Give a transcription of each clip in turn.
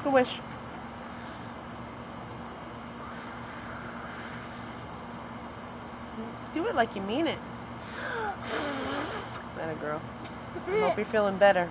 Make a wish. Do it like you mean it. That a girl. I hope you're feeling better.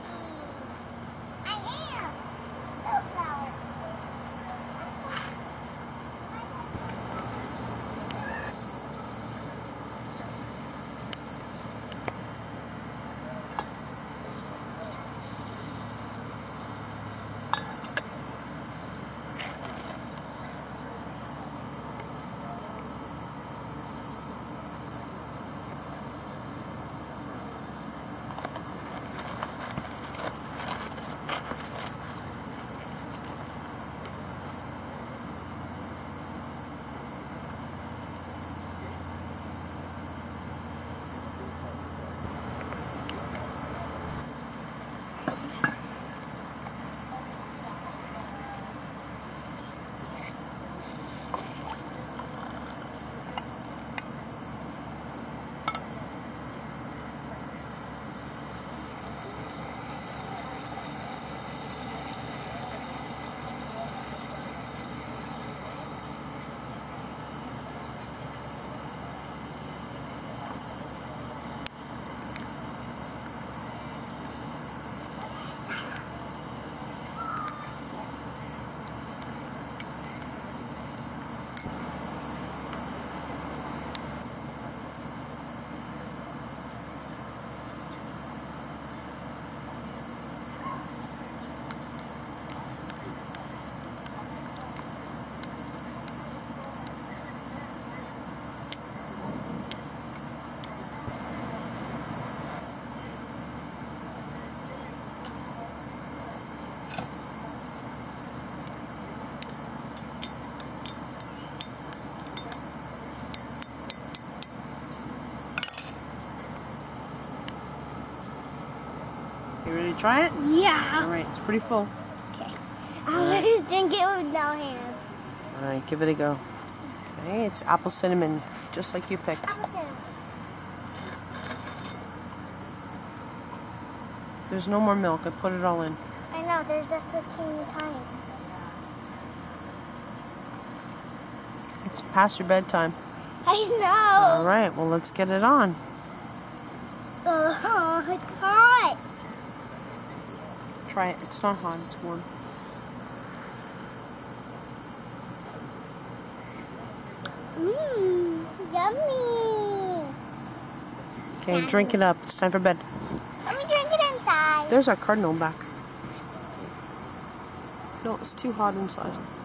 You ready to try it? Yeah. Alright, it's pretty full. Okay. I'm going to drink it with no hands. Alright, give it a go. Okay, it's apple cinnamon, just like you picked. Apple cinnamon. There's no more milk. I put it all in. I know, there's just a teeny tiny. It's past your bedtime. I know. Alright, well let's get it on. Oh, it's hot. Try it. It's not hot, it's warm. Yummy. Okay, drink it up. It's time for bed. Let me drink it inside. There's our cardinal back. No, it's too hot inside.